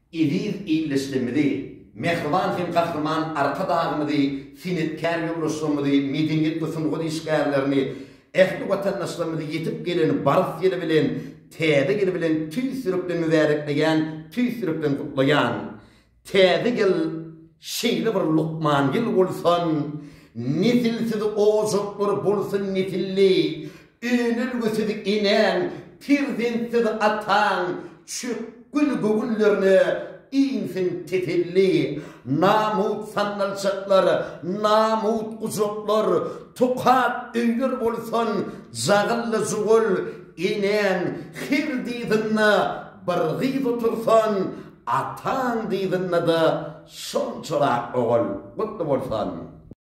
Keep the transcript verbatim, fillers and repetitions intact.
İdiz iyleşlemedi. Mehriban film kahraman arka dağımıdı, sinetkar yollaşımıdı, medeniyet ve sunğu işgärlerini, ehli vatandaşlarımızı yetip gelen, barış yeli bilen, täze geli bilen, tüy sürüplen mübarekleyen, tüy sürüplen kutlayan, täze gel şeýle bir Lukman gel bolsun, nitilsiz ozuklar bolsun nitilli, ünülgüsüz inen, pirzinsiz atan, çükgül gögüllerini insin titilli, namut sandalçaklar, namut kuzuklar, tukat öýler bolsun, jagylly zugul inen, hir diýdinna bir gyz otursan, atan diýdinna da şonçalak ogul, gutly bolsun.